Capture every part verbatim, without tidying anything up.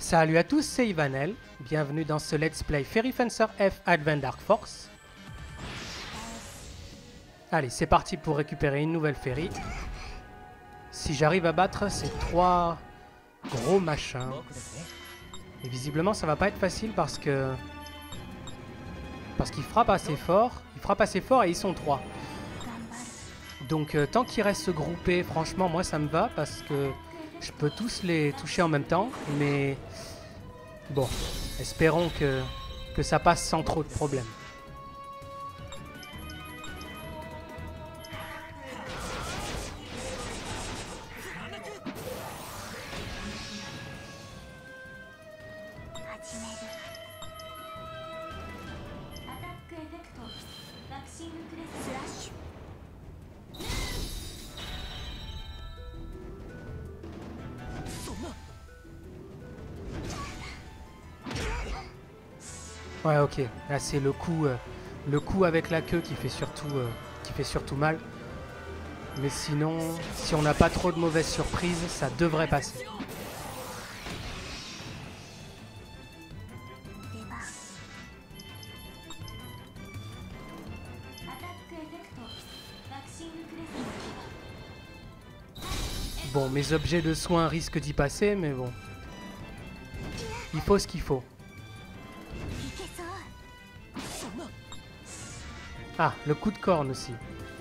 Salut à tous, c'est Ivanel. Bienvenue dans ce Let's Play Fairy Fencer F Advent Dark Force. Allez, c'est parti pour récupérer une nouvelle Fairy. Si j'arrive à battre ces trois gros machins. Et visiblement, ça va pas être facile parce que... Parce qu'ils frappent assez fort. Ils frappent assez fort et ils sont trois. Donc, euh, tant qu'ils restent groupés, franchement, moi, ça me va parce que... Je peux tous les toucher en même temps, mais bon, espérons que, que ça passe sans trop de problèmes. Ouais, ok. Là, c'est le coup, euh, le coup avec la queue qui fait surtout, euh, qui fait surtout mal. Mais sinon, si on n'a pas trop de mauvaises surprises, ça devrait passer. Bon, mes objets de soins risquent d'y passer, mais bon. Il faut ce qu'il faut. Ah, le coup de corne aussi.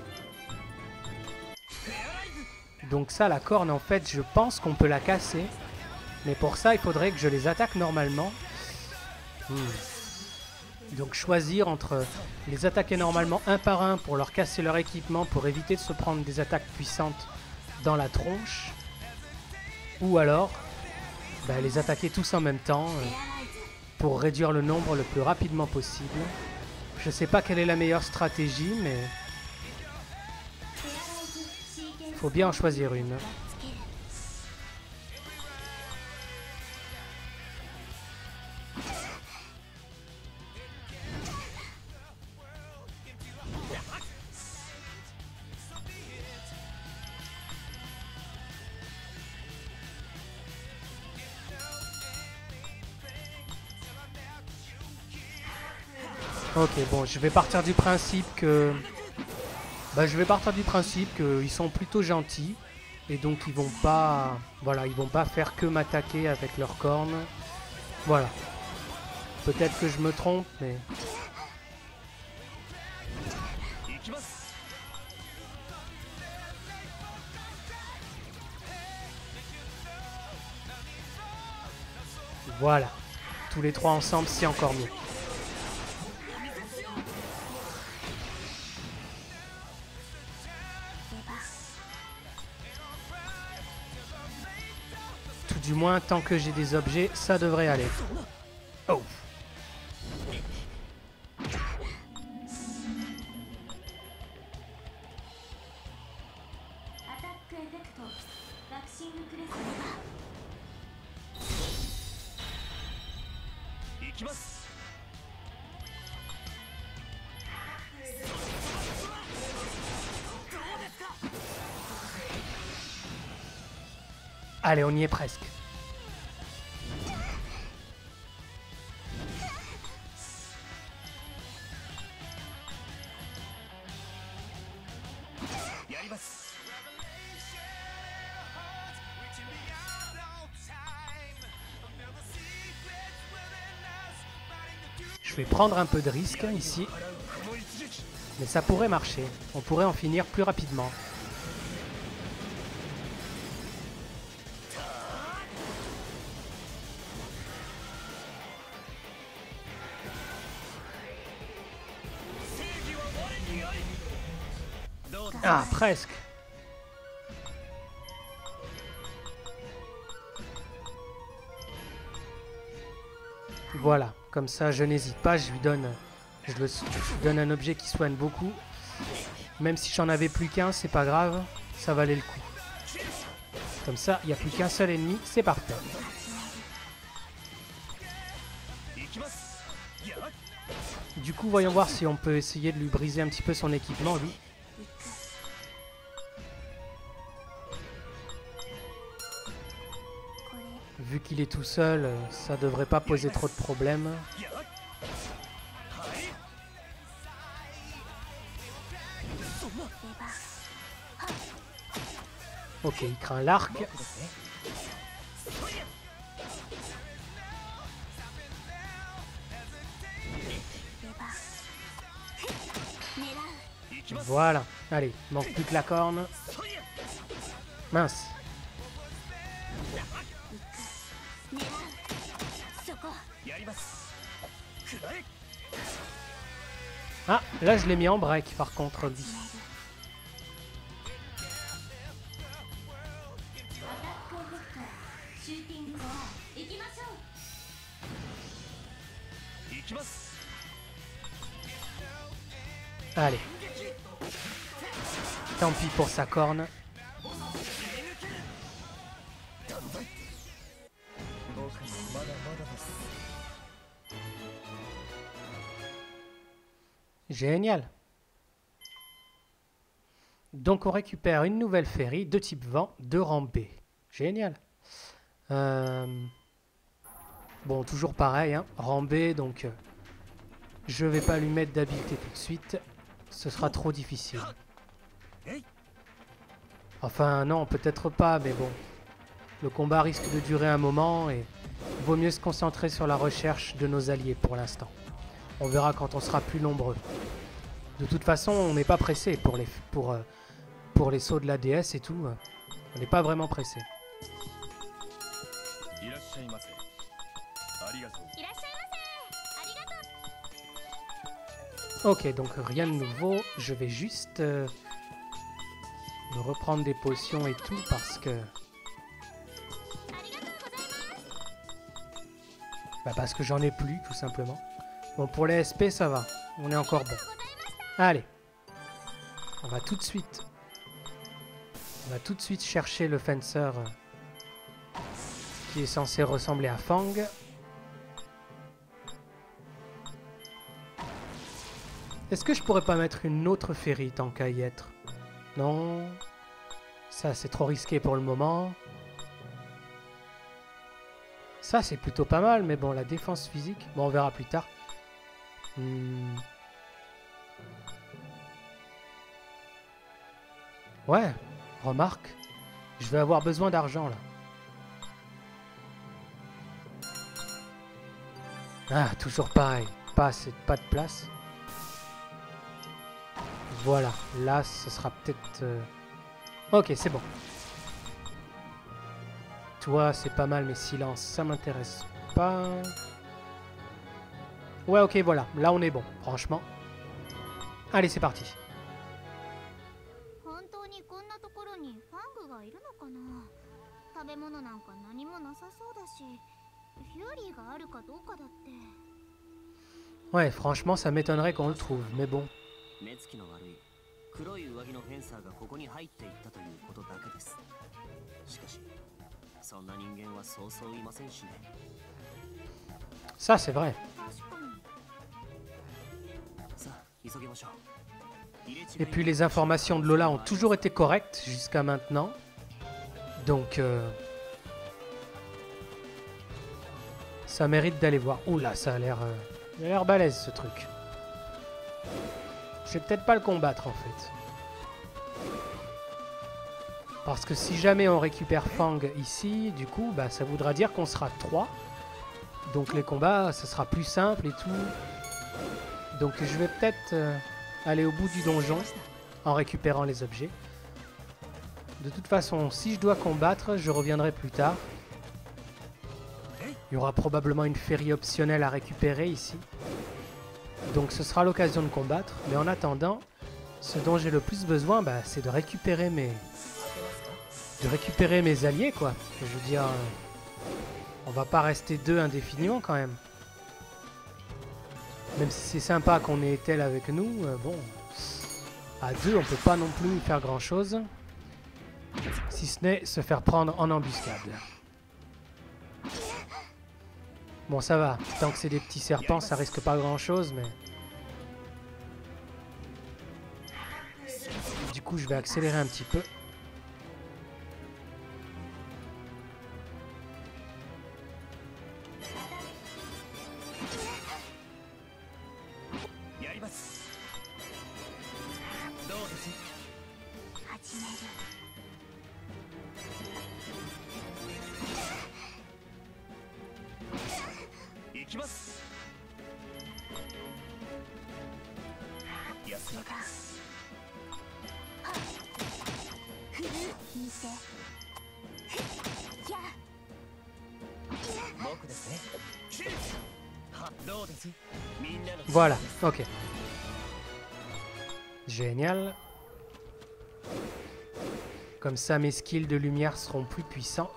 Donc ça, la corne, en fait, je pense qu'on peut la casser. Mais pour ça, il faudrait que je les attaque normalement. Hmm. Donc choisir entre les attaquer normalement un par un pour leur casser leur équipement, pour éviter de se prendre des attaques puissantes dans la tronche. Ou alors, bah, les attaquer tous en même temps euh, pour réduire le nombre le plus rapidement possible. Je sais pas quelle est la meilleure stratégie, mais... faut bien en choisir une. Ok, bon, je vais partir du principe que... Bah, je vais partir du principe qu'ils sont plutôt gentils. Et donc, ils vont pas... Voilà, ils vont pas faire que m'attaquer avec leurs cornes. Voilà. Peut-être que je me trompe, mais... Voilà. Tous les trois ensemble, c'est encore mieux. Du moins, tant que j'ai des objets, ça devrait aller. Oh. Allez, on y est presque. Je vais prendre un peu de risque ici. Mais ça pourrait marcher. On pourrait en finir plus rapidement. Ah, presque. Voilà, comme ça je n'hésite pas, je lui donne, je, le, je lui donne un objet qui soigne beaucoup. Même si j'en avais plus qu'un, c'est pas grave, ça valait le coup. Comme ça, il n'y a plus qu'un seul ennemi, c'est parfait. Du coup, voyons voir si on peut essayer de lui briser un petit peu son équipement, lui. Vu qu'il est tout seul, ça devrait pas poser trop de problèmes. Ok, il craint l'arc. Voilà. Allez, il manque plus que la corne. Mince. Ah, là je l'ai mis en break par contre, lui. Allez. Tant pis pour sa corne. Génial. Donc on récupère une nouvelle ferry de type vent de rang B. Génial. Euh... Bon, toujours pareil, hein. Rang B, donc euh, je vais pas lui mettre d'habileté tout de suite. Ce sera trop difficile. Enfin non, peut-être pas, mais bon. Le combat risque de durer un moment et vaut mieux se concentrer sur la recherche de nos alliés pour l'instant. On verra quand on sera plus nombreux. De toute façon, on n'est pas pressé pour les, pour, euh, pour les sauts de la déesse et tout. On n'est pas vraiment pressé. Ok, donc rien de nouveau. Je vais juste euh, me reprendre des potions et tout parce que... Bah parce que j'en ai plus, tout simplement. Bon, pour les S P, ça va. On est encore bon. Allez. On va tout de suite... On va tout de suite chercher le Fencer euh, qui est censé ressembler à Fang. Est-ce que je pourrais pas mettre une autre ferry tant qu'à y être? Non. Ça, c'est trop risqué pour le moment. Ça, c'est plutôt pas mal, mais bon, la défense physique... Bon, on verra plus tard. Hmm. Ouais, remarque. Je vais avoir besoin d'argent, là. Ah, toujours pareil. Pas assez, pas de place. Voilà, là, ce sera peut-être... Euh... Ok, c'est bon. Toi, c'est pas mal, mais silence, ça m'intéresse pas. Ouais, ok, voilà. Là, on est bon, franchement. Allez, c'est parti. Ouais, franchement, ça m'étonnerait qu'on le trouve, mais bon. Ça, c'est vrai. Et puis les informations de Lola ont toujours été correctes jusqu'à maintenant. Donc, euh, ça mérite d'aller voir. Oula, ça a l'air euh, il a l'air balèze ce truc. Je vais peut-être pas le combattre en fait. Parce que si jamais on récupère Fang ici, du coup, bah, ça voudra dire qu'on sera trois. Donc les combats, ça sera plus simple et tout. Donc je vais peut-être euh, aller au bout du donjon en récupérant les objets. De toute façon, si je dois combattre, je reviendrai plus tard. Il y aura probablement une ferry optionnelle à récupérer ici. Donc ce sera l'occasion de combattre. Mais en attendant, ce dont j'ai le plus besoin, bah, c'est de récupérer mes... de récupérer mes alliés, quoi. Je veux dire, euh, on va pas rester deux indéfiniment quand même. Même si c'est sympa qu'on ait tel avec nous, euh, bon, à deux, on peut pas non plus faire grand chose. Si ce n'est se faire prendre en embuscade. Bon, ça va. Tant que c'est des petits serpents, ça risque pas grand chose, mais... Du coup, je vais accélérer un petit peu. Voilà, ok. Génial. Comme ça, mes skills de lumière seront plus puissants.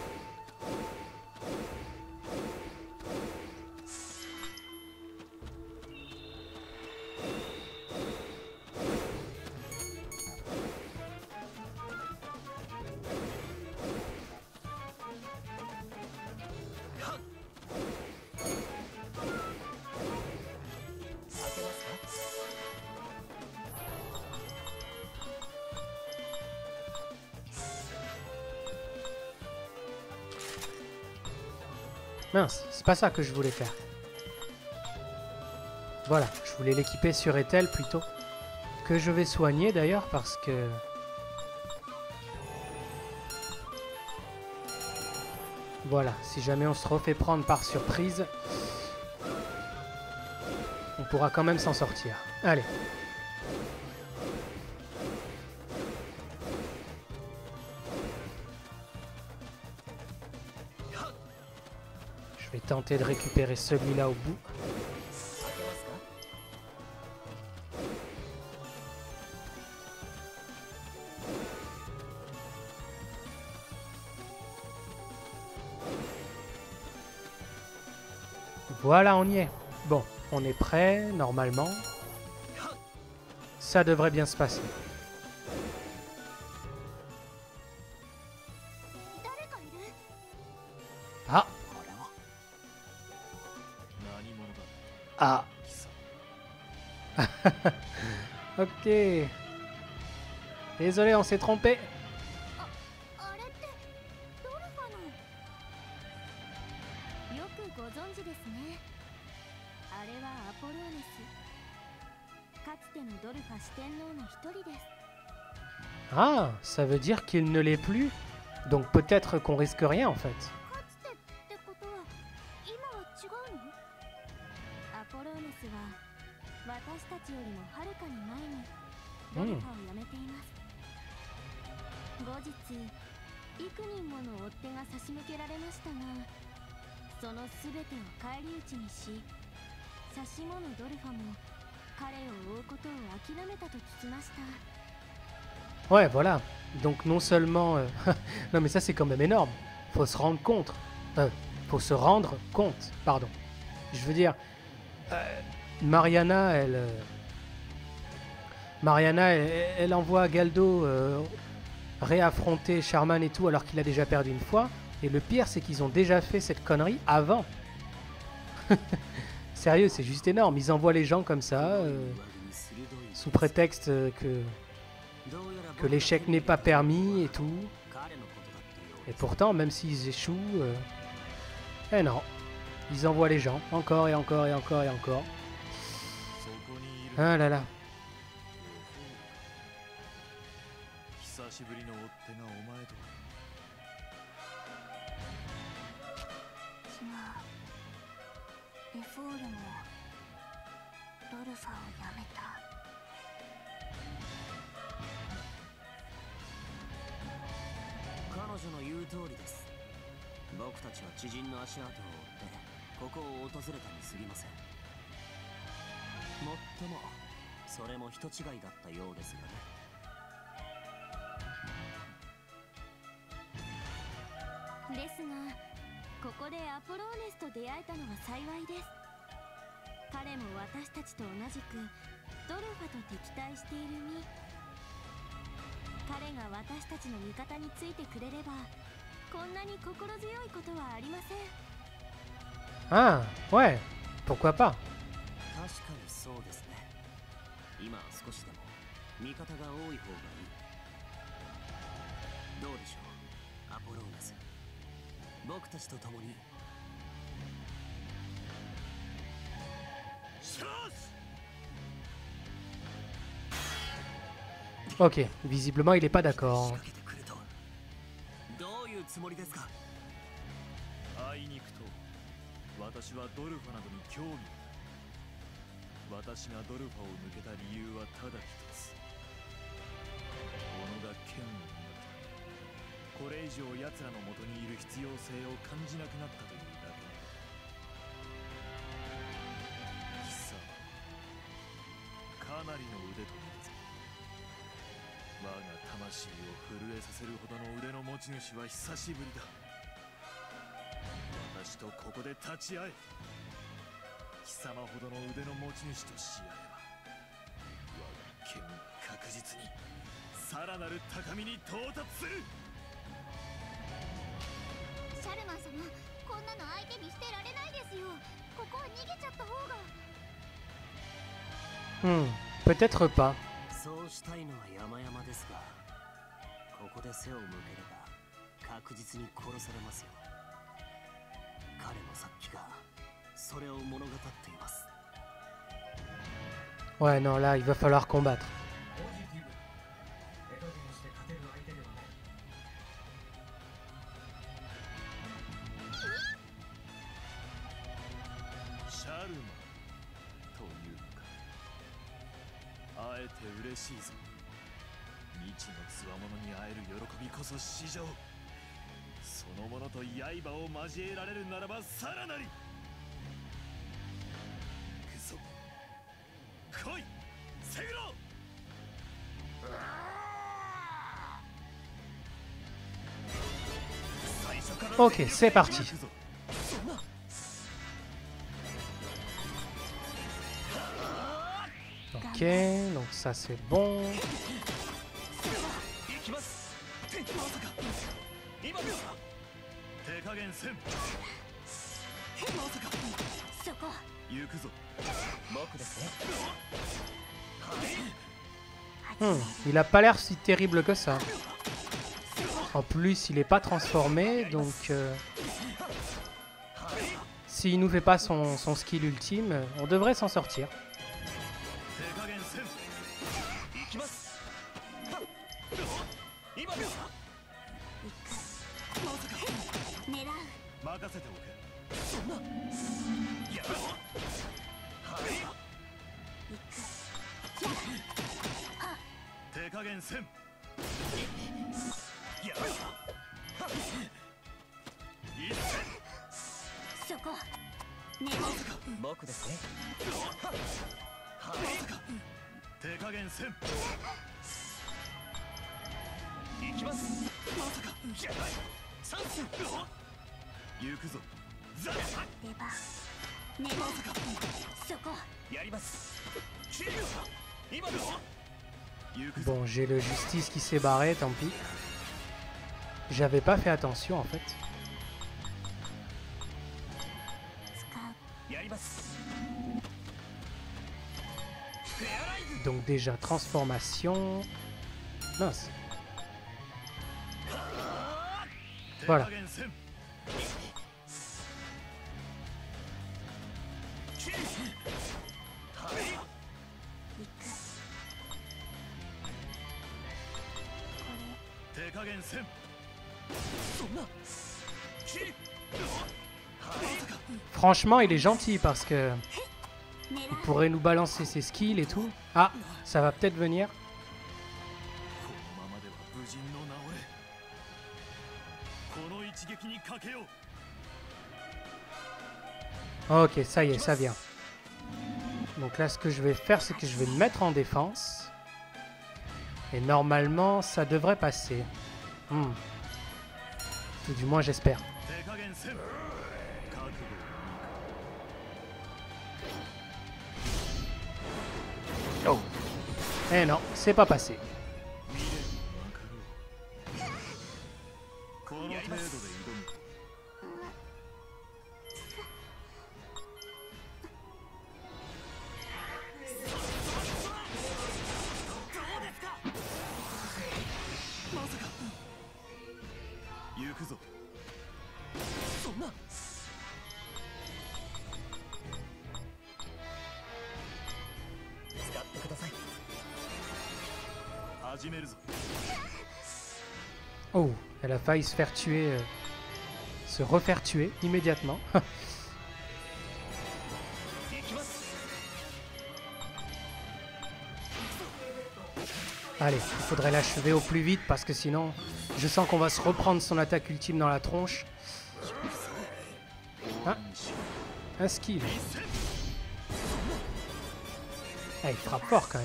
Mince, c'est pas ça que je voulais faire. Voilà, je voulais l'équiper sur Ethel plutôt. Que je vais soigner d'ailleurs parce que... Voilà, si jamais on se refait prendre par surprise, on pourra quand même s'en sortir. Allez. Je vais tenter de récupérer celui-là au bout. Voilà, on y est. Bon, on est prêt, normalement. Ça devrait bien se passer. Ah. Ah. Ok. Désolé, on s'est trompé. Ah, ça veut dire qu'il ne l'est plus. Donc peut-être qu'on risque rien en fait. Hmm. Ouais, voilà. Donc non seulement... euh, non mais ça c'est quand même énorme. Faut se rendre compte. Euh, faut se rendre compte, pardon. Je veux dire... Euh, Mariana, elle... Euh, Mariana, elle, elle envoie Galdo euh, réaffronter Charman et tout alors qu'il a déjà perdu une fois. Et le pire, c'est qu'ils ont déjà fait cette connerie avant. Sérieux, c'est juste énorme. Ils envoient les gens comme ça, euh, sous prétexte euh, que, que l'échec n'est pas permis et tout. Et pourtant, même s'ils échouent... Euh, eh non. Ils envoient les gens, encore et encore et encore et encore. Ah là là. Ah, ouais, pourquoi pas. Ok, visiblement il est pas d'accord. これ以上奴らの元にいる必要性を感じなくなったというだけだ。貴様、かなりの腕と見るぞ。我が魂を震えさせるほどの腕の持ち主は久しぶりだ。私とここで立ち会え。貴様ほどの腕の持ち主とし合えば、我が剣は確実にさらなる高みに到達する。 シャルマン様、こんなの相手にしてられないですよ。ここは逃げちゃった方が。 Hmm, peut-être pas. そうしたいのは山々ですが、ここで背を向ければ確実に殺されますよ。彼の殺気がそれを物語っています。 Ouais, non, là, il va falloir combattre. シャルマンというか、会えて嬉しいぞ。未知の強者に会える喜びこそ至上。その者と刃を交えられるならばさらなり。行くぞ。来い、セグロ。 Ok, c'est parti. Ok, donc ça c'est bon. Hmm, il a pas l'air si terrible que ça. En plus, il est pas transformé, donc euh, s'il nous fait pas son, son skill ultime, on devrait s'en sortir. Bon, j'ai le justice qui s'est barré, tant pis. J'avais pas fait attention en fait. Donc déjà, transformation. Mince. Voilà. Franchement, il est gentil parce que il pourrait nous balancer ses skills et tout. Ah, ça va peut-être venir. Ok, ça y est, ça vient. Donc là, ce que je vais faire, c'est que je vais me mettre en défense. Et normalement, ça devrait passer. Hmm. Tout du moins, j'espère. Oh. Eh non, c'est pas passé. 始めるぞ。 Oh, elle a failli se faire tuer, euh, se refaire tuer immédiatement. Allez, il faudrait l'achever au plus vite parce que sinon, je sens qu'on va se reprendre son attaque ultime dans la tronche. Ah, un skill. Ah, il frappe fort quand même.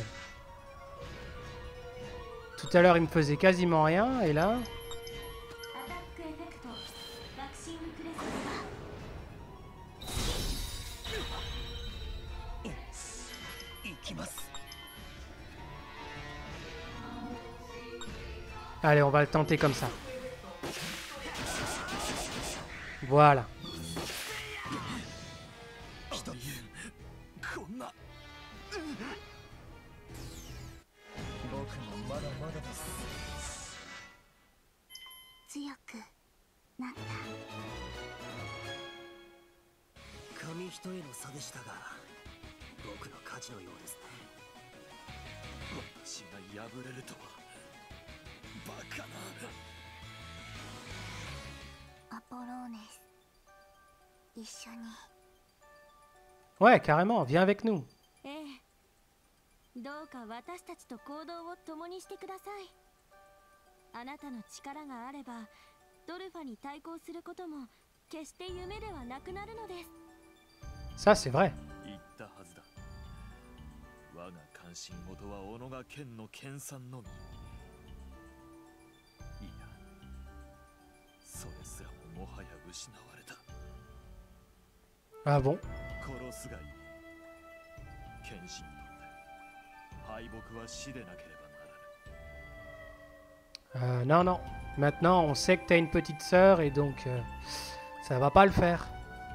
Tout à l'heure, il me faisait quasiment rien, et là... Allez, on va le tenter comme ça. Voilà. Ouais, carrément, viens avec nous. どうか私たちと行動を共にしてください。あなたの力があれば、ドルファに対抗することも決して夢ではなくなるのです。 Ça, c'est vrai. 言ったはずだ。我が関心事は小野が剣の研鑽のみ。いや、それすらももはや失われた。 Ah bon? 殺すがいい。剣士にとって敗北は死でなければならぬ。 Euh, non, non. Maintenant, on sait que t'as une petite sœur et donc euh, ça va pas le faire.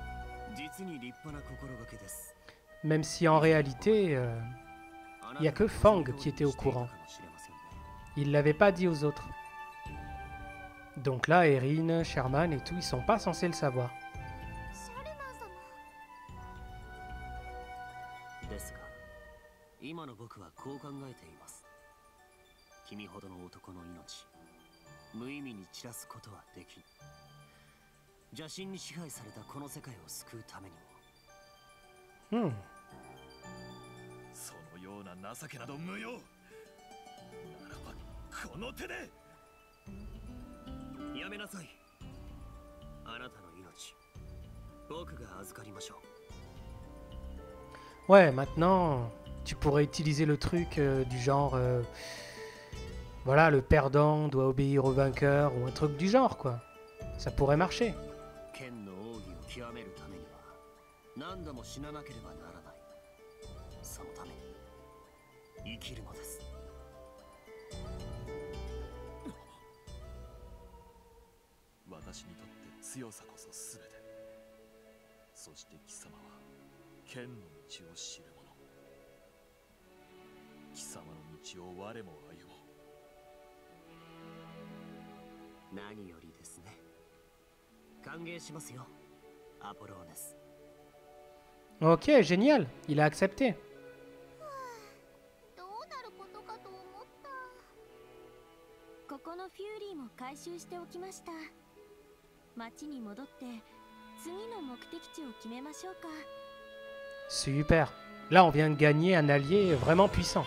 Même si en réalité, il euh, n'y a que Fang qui était au courant. Il l'avait pas dit aux autres. Donc là, Erin, Sherman et tout, ils sont pas censés le savoir. 今の僕はこう考えています。君ほどの男の命、無意味に散らすことはできん。邪神に支配されたこの世界を救うためにも。 うん。 そのような情けなど無用。ならばこの手で。 やめなさい。あなたの命、僕が預かりましょう。 Ouais, maintenant. Tu pourrais utiliser le truc euh, du genre, euh, voilà, le perdant doit obéir au vainqueur ou un truc du genre, quoi. Ça pourrait marcher. Ok, génial, il a accepté. ここのフューリーも回収しておきました。町に戻って次の目的地を決めましょうか。 Super. Là, on vient de gagner un allié vraiment puissant.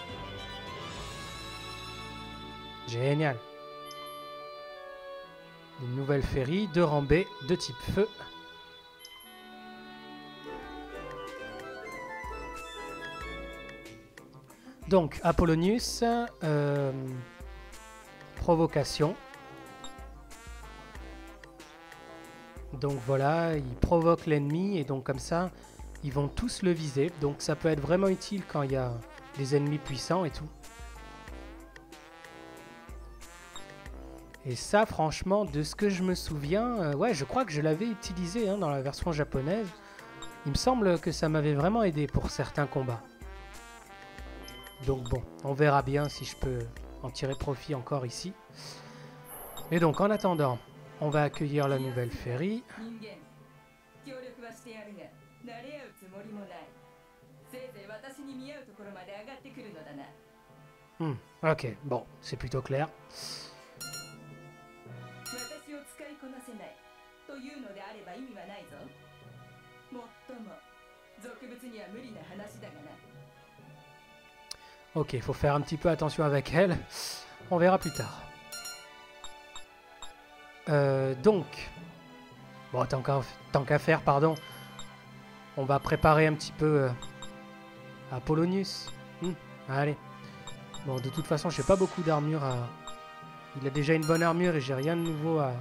Génial. Une nouvelle ferry, deux rang B, de type feu. Donc, Apollonius, euh, provocation. Donc voilà, il provoque l'ennemi et donc comme ça, ils vont tous le viser. Donc ça peut être vraiment utile quand il y a des ennemis puissants et tout. Et ça, franchement, de ce que je me souviens, euh, ouais, je crois que je l'avais utilisé hein, dans la version japonaise. Il me semble que ça m'avait vraiment aidé pour certains combats. Donc bon, on verra bien si je peux en tirer profit encore ici. Et donc, en attendant, on va accueillir la nouvelle ferry. Hmm, ok, bon, c'est plutôt clair. 私を使いこなせないというのであれば意味はないぞ。もっとも俗物には無理な話だがな。 Ok, il faut faire un petit peu attention avec elle. On verra plus tard. Euh, donc, bon, tant qu'à tant qu'à faire, pardon, on va préparer un petit peu euh, Apollonius. Hmm, allez. Bon, de toute façon, j'ai pas beaucoup d'armure à... Il a déjà une bonne armure et j'ai rien de nouveau à...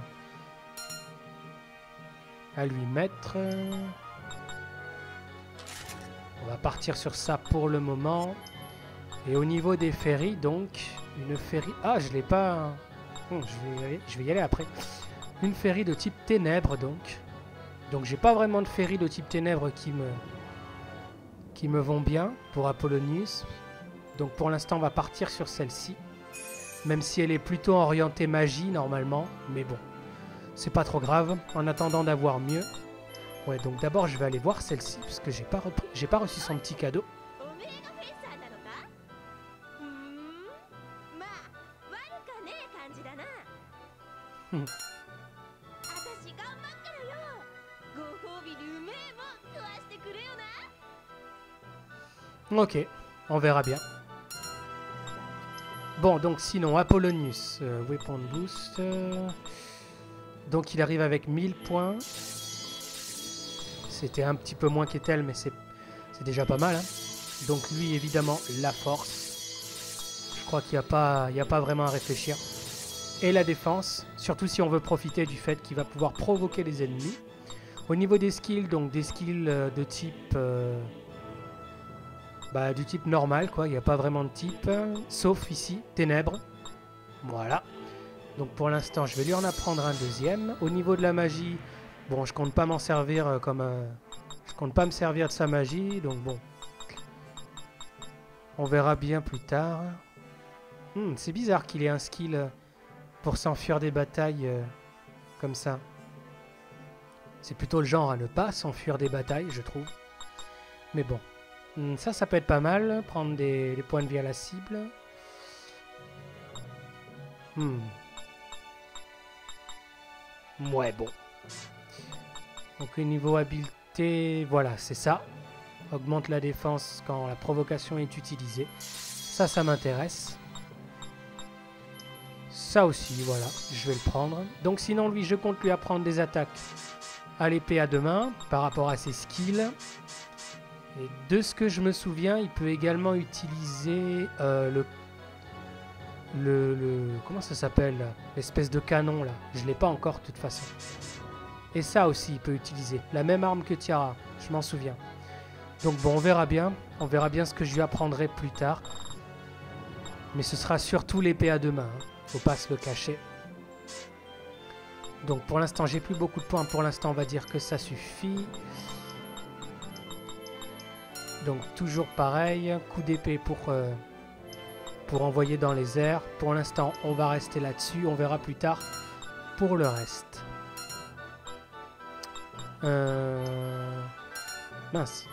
à lui mettre. On va partir sur ça pour le moment. Et au niveau des ferries, donc, une ferry... Ah, je l'ai pas... Bon, je vais y aller, je vais y aller après. Une ferry de type ténèbres, donc. Donc, j'ai pas vraiment de ferry de type ténèbres qui me... qui me vont bien pour Apollonius. Donc, pour l'instant, on va partir sur celle-ci. Même si elle est plutôt orientée magie, normalement. Mais bon, c'est pas trop grave. En attendant d'avoir mieux. Ouais, donc d'abord, je vais aller voir celle-ci, parce que j'ai pas, j'ai pas reçu son petit cadeau. Hmm. Ok, on verra bien. Bon, donc sinon, Apollonius, euh, Weapon Boost. Euh, donc il arrive avec mille points. C'était un petit peu moins qu'Ethel, mais c'est déjà pas mal. Hein. Donc lui, évidemment, la force. Je crois qu'il n'y a pas, il n'y a pas vraiment à réfléchir. Et la défense, surtout si on veut profiter du fait qu'il va pouvoir provoquer les ennemis. Au niveau des skills, donc des skills euh, de type... Euh, bah, du type normal, quoi. Il n'y a pas vraiment de type. Euh, sauf ici, ténèbres. Voilà. Donc pour l'instant, je vais lui en apprendre un deuxième. Au niveau de la magie, bon, je compte pas m'en servir euh, comme... Euh, je compte pas me servir de sa magie, donc bon. On verra bien plus tard. Hmm, c'est bizarre qu'il ait un skill... Euh, pour s'enfuir des batailles euh, comme ça. C'est plutôt le genre à ne pas s'enfuir des batailles, je trouve. Mais bon. Ça, ça peut être pas mal. Prendre des, des points de vie à la cible. Hmm. Ouais, bon. Donc, au niveau habileté, voilà, c'est ça. Augmente la défense quand la provocation est utilisée. Ça, ça m'intéresse. Ça aussi, voilà, je vais le prendre. Donc sinon, lui, je compte lui apprendre des attaques à l'épée à deux mains par rapport à ses skills. Et de ce que je me souviens, il peut également utiliser euh, le, le, le... Comment ça s'appelle? L'espèce de canon, là. Je ne l'ai pas encore, de toute façon. Et ça aussi, il peut utiliser. La même arme que Tiara, je m'en souviens. Donc bon, on verra bien. On verra bien ce que je lui apprendrai plus tard. Mais ce sera surtout l'épée à deux mains, hein. Faut pas se le cacher. Donc pour l'instant, j'ai plus beaucoup de points. Pour l'instant, on va dire que ça suffit. Donc toujours pareil. Coup d'épée pour, euh, pour envoyer dans les airs. Pour l'instant, on va rester là-dessus. On verra plus tard pour le reste. Euh... Mince.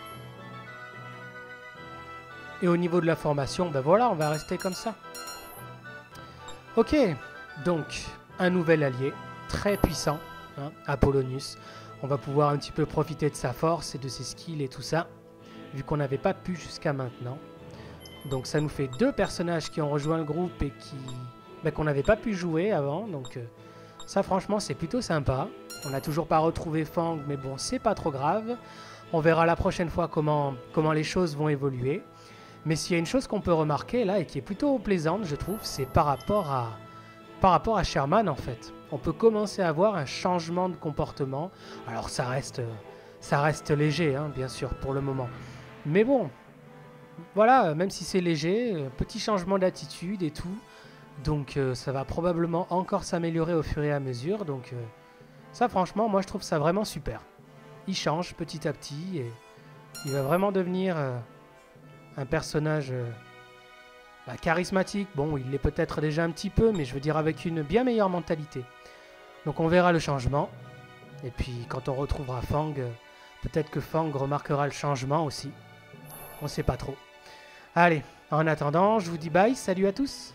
Et au niveau de la formation, ben voilà, on va rester comme ça. Ok, donc un nouvel allié, très puissant, hein, Apollonius. On va pouvoir un petit peu profiter de sa force et de ses skills et tout ça, vu qu'on n'avait pas pu jusqu'à maintenant. Donc ça nous fait deux personnages qui ont rejoint le groupe et qui, bah, qu'on n'avait pas pu jouer avant. Donc euh, ça franchement c'est plutôt sympa. On n'a toujours pas retrouvé Fang, mais bon c'est pas trop grave. On verra la prochaine fois comment, comment les choses vont évoluer. Mais s'il y a une chose qu'on peut remarquer là et qui est plutôt plaisante, je trouve, c'est par rapport à par rapport à Sherman en fait. On peut commencer à avoir un changement de comportement. Alors ça reste ça reste léger, hein, bien sûr, pour le moment. Mais bon, voilà, même si c'est léger, petit changement d'attitude et tout. Donc euh, ça va probablement encore s'améliorer au fur et à mesure. Donc euh, ça, franchement, moi je trouve ça vraiment super. Il change petit à petit et il va vraiment devenir... Euh, un personnage euh, bah, charismatique. Bon, il l'est peut-être déjà un petit peu, mais je veux dire avec une bien meilleure mentalité. Donc on verra le changement. Et puis quand on retrouvera Fang, euh, peut-être que Fang remarquera le changement aussi. On sait pas trop. Allez, En attendant, je vous dis bye, salut à tous.